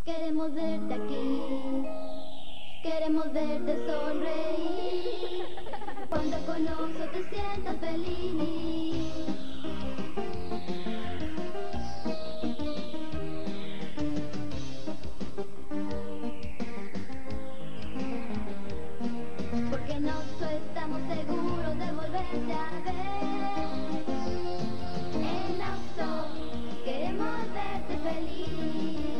Queremos verte aquí, queremos verte sonreír. Cuando con nosotros te sientas feliz. Porque nosotros estamos seguros de volverte a ver. En Auto queremos verte feliz.